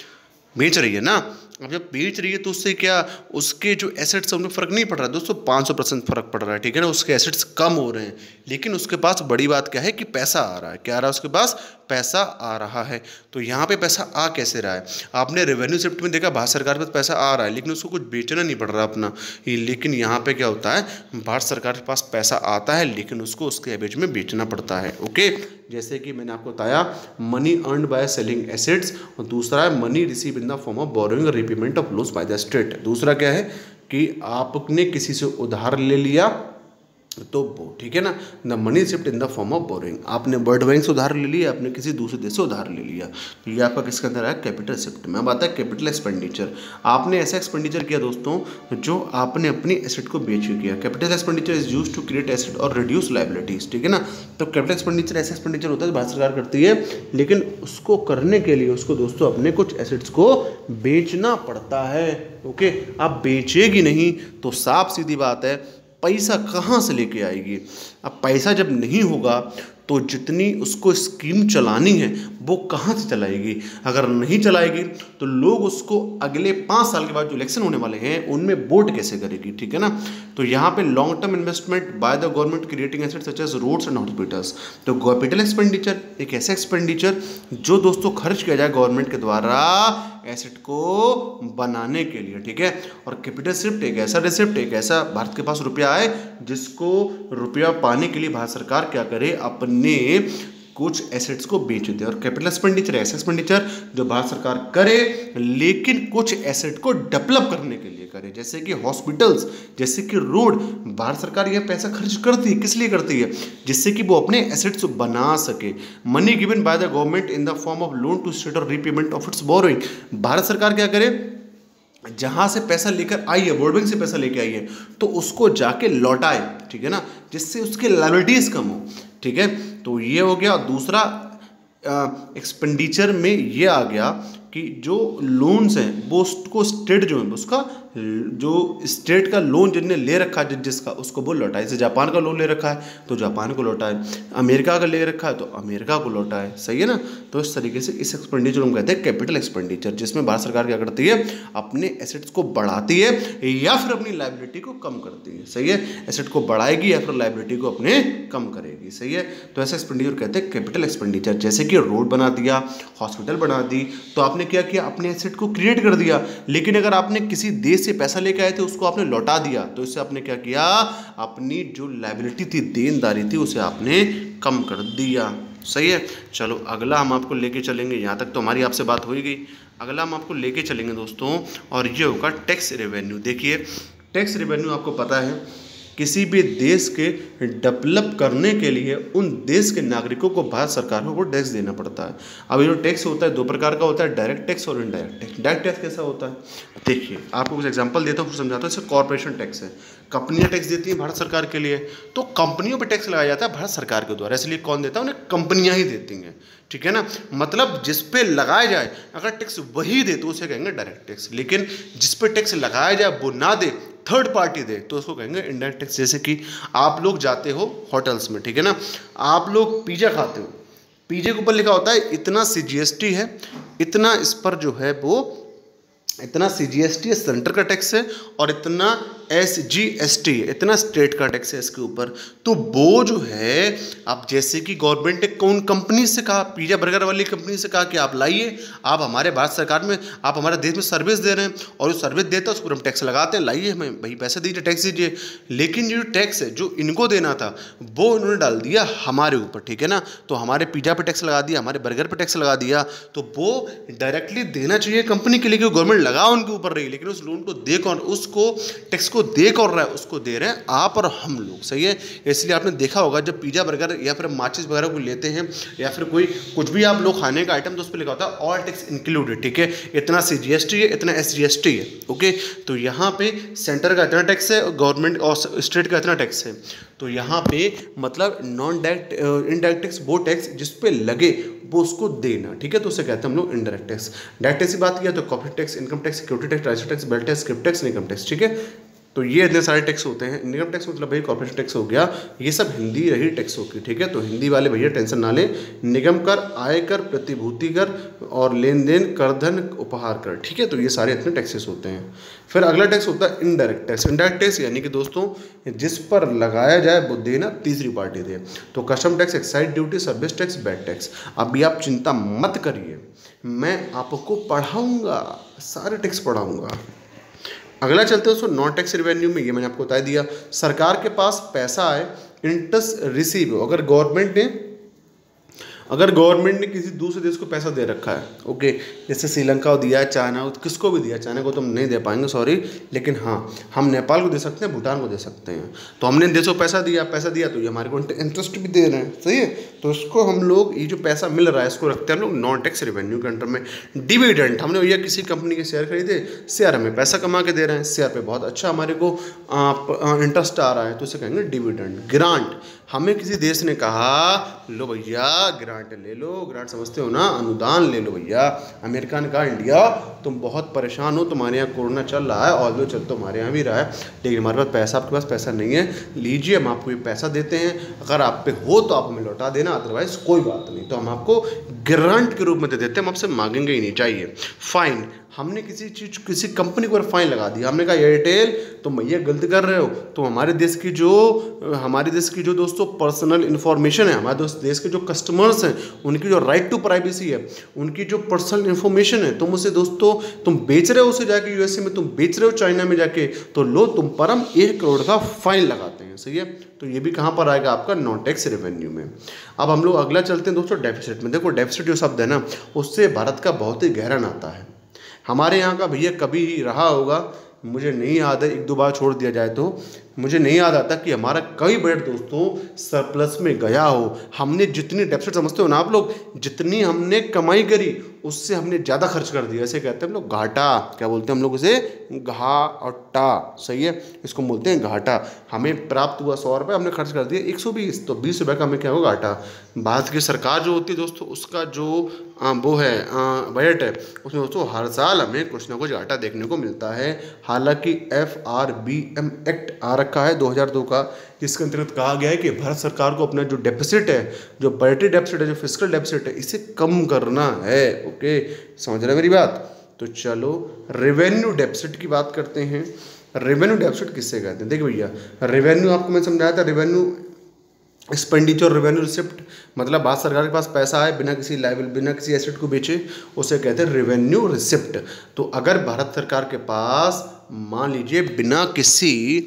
रही है ना। अब जब बेच रही है तो उससे क्या, उसके जो एसेट्स हैं उनमें फ़र्क नहीं पड़ रहा है दोस्तों, 500% फ़र्क पड़ रहा है। ठीक है ना, उसके एसेट्स कम हो रहे हैं, लेकिन उसके पास बड़ी बात क्या है कि पैसा आ रहा है। क्या आ रहा है उसके पास? पैसा आ रहा है। तो यहाँ पे पैसा आ कैसे रहा है? आपने रेवेन्यू रिसिप्ट में देखा भारत सरकार के पास पैसा आ रहा है, लेकिन उसको कुछ बेचना नहीं पड़ रहा अपना। लेकिन यहाँ पे क्या होता है, भारत सरकार के पास पैसा आता है लेकिन उसको उसके एवरेज में बेचना पड़ता है। ओके, जैसे कि मैंने आपको बताया money earned by selling assets, और दूसरा है money receive in the form of borrowing payment of loss by the state. दूसरा क्या है कि आपने किसी से उधार ले लिया तो वो, ठीक है ना, the money receipt in the form of borrowing. आपने वर्ल्ड बैंक से उधार ले लिया, आपने किसी दूसरे देश से उधार ले लिया, तो ये आपका किसके अंदर है? कैपिटल रिसिप्ट में। अब आता है कैपिटल एक्सपेंडिचर। आपने ऐसा एक्सपेंडिचर किया दोस्तों जो आपने अपनी एसेट को बेच के किया। Capital expenditure is used to create asset और रिड्यूस लायबिलिटीज। ठीक है ना, तो कैपिटल एक्सपेंडिचर ऐसा एक्सपेंडिचर होता है जो भारत सरकार करती है, लेकिन उसको करने के लिए उसको दोस्तों अपने कुछ एसेट्स को बेचना पड़ता है। ओके, आप बेचेगी नहीं तो साफ सीधी बात है पैसा कहाँ से लेके आएगी? अब पैसा जब नहीं होगा तो जितनी उसको स्कीम चलानी है वो कहाँ से चलाएगी? अगर नहीं चलाएगी तो लोग उसको अगले 5 साल के बाद जो इलेक्शन होने वाले हैं उनमें वोट कैसे करेगी? ठीक है ना, तो यहाँ पे long term investment by the government creating assets such as roads and hospitals. तो कैपिटल एक्सपेंडिचर एक ऐसा एक्सपेंडिचर जो दोस्तों खर्च किया जाए गवर्नमेंट के द्वारा एसेट को बनाने के लिए। ठीक है, और कैपिटल रिसिप्ट एक ऐसा भारत के पास रुपया है जिसको रुपया पाने के लिए भारत सरकार क्या करे, अपने कुछ एसेट्स को बेच दे। और कैपिटल एक्सपेंडिचर ऐसा एक्सपेंडिचर जो भारत सरकार करे लेकिन कुछ एसेट को डेवलप करने के लिए करे, जैसे कि हॉस्पिटल्स, जैसे कि रोड। भारत सरकार यह पैसा खर्च करती है, किस लिए करती है? जिससे कि वो अपने एसेट्स बना सके। Money given by the government in the form of loan to state और repayment of its borrowing. Bharat सरकार क्या करे, जहां से पैसा लेकर आई है, वर्ल्ड बैंक से पैसा लेके आई है, तो उसको जाके लौटाए। ठीक है ना, जिससे उसकी लायबिलिटीज कम हो। ठीक है, तो ये हो गया। दूसरा एक्सपेंडिचर में ये आ गया कि जो लोन्स हैं वो उसको स्टेट जो है उसका जो स्टेट का लोन जिसने ले रखा है जिसका उसको वो लौटाए। जैसे जापान का लोन ले रखा है तो जापान को लौटाए, अमेरिका का ले रखा है तो अमेरिका को लौटाए। सही है ना, तो इस तरीके से इस एक्सपेंडिचर हम कहते हैं कैपिटल एक्सपेंडिचर, जिसमें भारत सरकार क्या करती है, अपने एसेट्स को बढ़ाती है या फिर अपनी लायबिलिटी को कम करती है। सही है, एसेट को बढ़ाएगी या फिर लायबिलिटी को अपने कम करेगी। सही है, तो ऐसा एक्सपेंडिचर कहते हैं कैपिटल एक्सपेंडिचर। जैसे कि रोड बना दिया, हॉस्पिटल बना दी, तो आपने क्या किया, अपने एसेट को क्रिएट कर दिया। लेकिन अगर आपने किसी देश से पैसा लेके आए थे उसको आपने लौटा दिया, तो इससे आपने क्या किया, अपनी जो लायबिलिटी थी, देनदारी थी, उसे आपने कम कर दिया। सही है, चलो अगला हम आपको लेके चलेंगे। यहाँ तक तो हमारी आपसे बात हो ही गई। अगला हम आपको लेके चलेंगे दोस्तों, और ये होगा टैक्स रेवेन्यू। देखिए टैक्स रेवेन्यू आपको पता है किसी भी देश के डेवलप करने के लिए उन देश के नागरिकों को भारत सरकार को टैक्स देना पड़ता है। अब ये जो टैक्स होता है दो प्रकार का होता है, डायरेक्ट टैक्स और इनडायरेक्ट टैक्स। डायरेक्ट टैक्स कैसा होता है, देखिए आपको कुछ एग्जांपल देता हूँ फिर समझाता हूँ। जैसे कॉर्पोरेशन टैक्स है, कंपनियां टैक्स देती हैं भारत सरकार के लिए, तो कंपनियों पर टैक्स लगाया जाता है भारत सरकार के द्वारा, इसलिए कौन देता है, उन्हें कंपनियां ही देती हैं, ठीक है ना। मतलब जिस पे लगाया जाए अगर टैक्स वही दे तो उसे कहेंगे डायरेक्ट टैक्स, लेकिन जिस पे टैक्स लगाया जाए वो ना दे, थर्ड पार्टी दे, तो उसको कहेंगे इनडायरेक्ट टैक्स। जैसे कि आप लोग जाते हो होटल्स में, ठीक है ना, आप लोग पिज़्ज़ा खाते हो, पिज़्ज़े के ऊपर लिखा होता है इतना CGST है, इतना इस पर जो है वो इतना CGST है सेंटर का टैक्स है, और इतना SGST है, इतना स्टेट का टैक्स है इसके ऊपर। तो वो जो है अब जैसे कि गवर्नमेंट ने कौन कंपनी से कहा, पिज़्ज़ा बर्गर वाली कंपनी से कहा कि आप लाइए, आप हमारे भारत सरकार में, आप हमारे देश में सर्विस दे रहे हैं और जो सर्विस देता है उस पर हम टैक्स लगाते हैं, लाइए हमें भाई पैसे दीजिए, टैक्स दीजिए। लेकिन जो टैक्स है जो इनको देना था वो उन्होंने डाल दिया हमारे ऊपर, ठीक है ना। तो हमारे पिज़्ज़ा पर टैक्स लगा दिया, हमारे बर्गर पर टैक्स लगा दिया, तो वो डायरेक्टली देना चाहिए कंपनी के लिए, गवर्नमेंट लगा उनके ऊपर रही, लेकिन उस लोन को दे कौन, उसको टैक्स को दे कौन रहा है, उसको दे रहे हैं आप और हम लोग, सही है। इसलिए आपने देखा होगा जब पिज़्ज़ा बर्गर या फिर माचिस वगैरह को लेते हैं या फिर कोई कुछ भी आप लोग खाने का आइटम, तो उस पर लिखा होता है ऑल टैक्स इंक्लूडेड, ठीक है, इतना CGST है, इतना SGST है, ओके। तो यहाँ पे सेंटर का इतना टैक्स है, गवर्नमेंट और स्टेट का इतना टैक्स है। तो यहाँ पे मतलब नॉन डायरेक्ट इनडायरेक्ट टैक्स वो टैक्स जिस पे लगे वो उसको देना, ठीक है, तो उसे कहते हैं हम लोग इनडायरेक्ट टैक्स। डायरेक्ट टैक्स की बात किया तो corporate tax, income tax, security tax, transfer tax, wealth tax, script tax, income tax, ठीक है। तो ये इतने सारे टैक्स होते हैं। इनकम टैक्स मतलब भाई कॉर्पोरेशन टैक्स हो गया, ये सब हिंदी रही टैक्स होगी, ठीक है। तो हिंदी वाले भैया टेंशन ना लें, निगम कर, आयकर, प्रतिभूति कर और लेन देन, कर, धन, उपहार कर, ठीक है। तो ये सारे इतने टैक्सेस होते हैं। फिर अगला टैक्स होता है इनडायरेक्ट टैक्स। इनडायरेक्ट टैक्स यानी कि दोस्तों जिस पर लगाया जाए वो देना तीसरी पार्टी दे। तो custom tax, excise duty, service tax, VAT tax. अभी आप चिंता मत करिए, मैं आपको पढ़ाऊँगा, सारे टैक्स पढ़ाऊँगा। अगला चलते हैं दोस्तों नॉन टैक्स रेवेन्यू में। ये मैंने आपको बता दिया, सरकार के पास पैसा आए, इंटरेस्ट रिसीव हो, अगर गवर्नमेंट ने किसी दूसरे देश को पैसा दे रखा है, ओके, जैसे श्रीलंका को दिया है, चाइना, किसको भी दिया, चाइना को तो हम नहीं दे पाएंगे सॉरी, लेकिन हाँ हम नेपाल को दे सकते हैं, भूटान को दे सकते हैं। तो हमने देशों को पैसा दिया तो ये हमारे को इंटरेस्ट भी दे रहे हैं, सही है। तो इसको हम लोग ये जो पैसा मिल रहा है इसको रखते हैं हम लोग नॉन टैक्स रेवेन्यू के अंडर में। डिविडेंड, हमने भैया किसी कंपनी के शेयर खरीदे, शेयर हमें पैसा कमा के दे रहे हैं, शेयर पे बहुत अच्छा हमारे को इंटरेस्ट आ रहा है, तो इसे कहेंगे डिविडेंड। ग्रांट, हमें किसी देश ने कहा लो भैया ग्रांट ले लो, ग्रांट समझते हो ना, अनुदान ले लो भैया। अमेरिका ने कहा इंडिया तुम बहुत परेशान हो, तुम्हारे यहाँ कोरोना चल रहा है, ऑल्दो चल तो हमारे यहाँ भी रहा है, लेकिन हमारे पास पैसा, आपके पास पैसा नहीं है, लीजिए हम आपको ये पैसा देते हैं, अगर आप पे हो तो आप हमें लौटा देना, अदरवाइज कोई बात नहीं। तो हम आपको ग्रांट के रूप में दे देते हैं, हम आपसे मांगेंगे ही नहीं चाहिए। फाइन, हमने किसी कंपनी को फाइन लगा दिया, हमने कहा एयरटेल तुम भैया गलती कर रहे हो, तो हमारे देश की जो दोस्तों पर्सनल इन्फॉर्मेशन है, हमारे देश के जो कस्टमर्स हैं उनकी जो राइट टू प्राइवेसी है, उनकी जो पर्सनल इन्फॉर्मेशन है, तुम उसे दोस्तों तुम बेच रहे हो, उसे जाके USA में तुम बेच रहे हो, चाइना में जाके, तो लो तुम पर हम 1 करोड़ का फाइन लगाते हैं, सही है। तो ये भी कहाँ पर आएगा आपका नॉन टैक्स रेवेन्यू में। अब हम लोग अगला चलते हैं दोस्तों डेफिसिट में। देखो डेफिसिट जो शब्द है ना, उससे भारत का बहुत ही गहरा नाता है। हमारे यहाँ का भैया कभी रहा होगा, मुझे नहीं याद है, 1-2 बार छोड़ दिया जाए तो मुझे नहीं याद आता कि हमारा कई बजट दोस्तों सरप्लस में गया हो। हमने जितनी डेफिसिट समझते हो ना आप लोग, जितनी हमने कमाई करी उससे हमने ज़्यादा खर्च कर दिया। ऐसे कहते हैं हम लोग घाटा, क्या बोलते हैं हम लोग इसे, घाटा, सही है, इसको बोलते हैं घाटा। हमें प्राप्त हुआ 100 रुपये, हमने खर्च कर दिया 120, तो 20 रुपये का हमें क्या होगा घाटा। भारत की सरकार जो होती है दोस्तों, उसका जो वो है बजट है, उसमें दोस्तों हर साल हमें कुछ ना कुछ घाटा देखने को मिलता है। हालांकि FRBM एक्ट आ रखा है 2002 का, जिसके अंतर्गत कहा गया है कि भारत सरकार को अपना जो डेफिसिट है, जो बजटीय डेफिसिट है, जो फिस्कल डेफिसिट है, इसे कम करना है। ओके, समझ रहे मेरी बात। तो चलो रेवेन्यू डेफिसिट की बात करते हैं। रेवेन्यू डेफिसिट किससे कहते हैं? देखिए भैया, रेवेन्यू आपको मैं समझाया था, रेवेन्यू एक्सपेंडिचर, रेवेन्यू रिसिप्ट, मतलब भारत सरकार के पास पैसा आए बिना किसी एसेट को बेचे, उसे कहते हैं रेवेन्यू रिसिप्ट। तो अगर भारत सरकार के पास मान लीजिए बिना किसी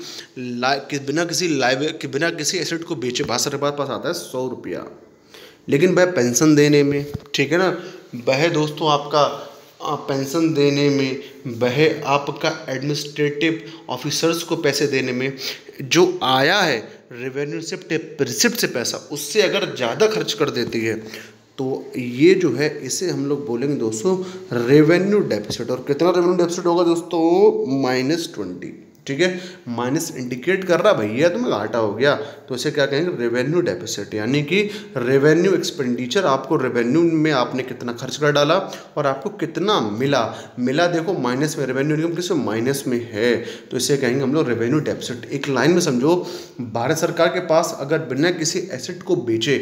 एसेट को बेचे भारत सरकार के पास आता है 100 रुपया, लेकिन वह पेंशन देने में, ठीक है ना, वह दोस्तों आपका पेंशन देने में, वह आपका एडमिनिस्ट्रेटिव ऑफिसर्स को पैसे देने में, जो आया है रेवेन्यू रिसिप्ट से पैसा, उससे अगर ज़्यादा खर्च कर देती है तो ये जो है इसे हम लोग बोलेंगे दोस्तों रेवेन्यू डेफिसिट। और कितना रेवेन्यू डेफिसिट होगा दोस्तों? -20। ठीक है, माइनस इंडिकेट कर रहा भैया तुम्हें घाटा हो गया, तो इसे क्या कहेंगे? Revenue deficit. यानी कि रेवेन्यू एक्सपेंडिचर, आपको रेवेन्यू में आपने कितना खर्च कर डाला और आपको कितना मिला देखो माइनस में, रेवेन्यू इनकम किस माइनस में है, तो इसे कहेंगे हम लोग रेवेन्यू डेफिसिट। एक लाइन में समझो, भारत सरकार के पास अगर बिना किसी एसेट को बेचे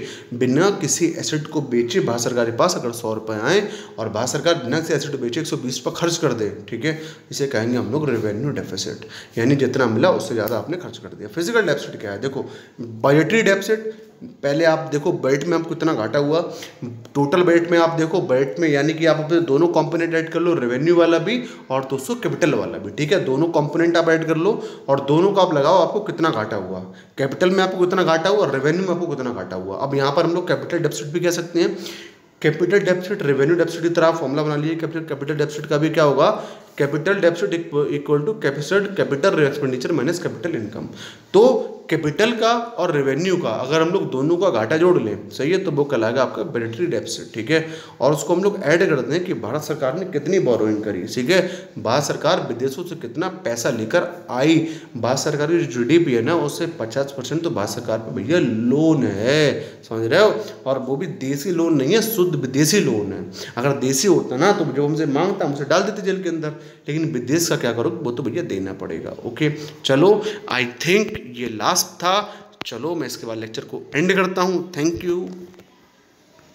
भारत सरकार के पास अगर 100 रुपये आए और भारत सरकार बिना किसी एसेट को बेचे 120 रुपये खर्च कर दे, ठीक है, इसे कहेंगे हम लोग रेवेन्यू डेफिसिट। यानी जितना मिला उससे ज़्यादा आपने खर्च कर दिया। फिजिकल डेफिसिट क्या है? देखो बजटरी डेफिसिट, पहले आप देखो बजट में आपको कितना घाटा हुआ, टोटल बजट में आप देखो, बजट में यानी कि आप अपने दोनों कंपोनेंट ऐड कर लो, रेवेन्यू वाला भी और दोस्तों कैपिटल वाला भी। ठीक है, दोनों कंपोनेंट आप ऐड कर लो और दोनों को आप लगाओ, आपको कितना घाटा हुआ, कैपिटल में आपको कितना घाटा हुआ और रेवेन्यू में आपको कितना घाटा हुआ। अब यहाँ पर हम लोग कैपिटल डेफिसिट भी कह सकते हैं। कैपिटल डेफिसिट रेवेन्यू डेफिसिट की तरह फॉर्मूला बना लिए। कैपिटल डेफिसिट का भी क्या होगा? Capital deficit equal to capital expenditure minus capital income. तो कैपिटल का और रेवेन्यू का अगर हम लोग दोनों का घाटा जोड़ लें, सही है, तो वो कहलाएगा आपका बजटरी डेफिसिट। ठीक है, और उसको हम लोग ऐड करते हैं कि भारत सरकार ने कितनी बोरोइंग करी। ठीक है, भारत सरकार विदेशों से कितना पैसा लेकर आई। भारत सरकार की जो जीडीपी है ना, उससे 50% तो भारत सरकार पर भैया लोन है, समझ रहे हो, और वो भी देसी लोन नहीं है, शुद्ध विदेशी लोन है। अगर देसी होता ना तो जो हमसे मांगता हमसे डाल देते जेल के अंदर, लेकिन विदेश का क्या करो, वो तो भैया देना पड़ेगा। ओके, चलो आई थिंक ये लास्ट था। चलो मैं इसके बाद लेक्चर को एंड करता हूँ। Thank you.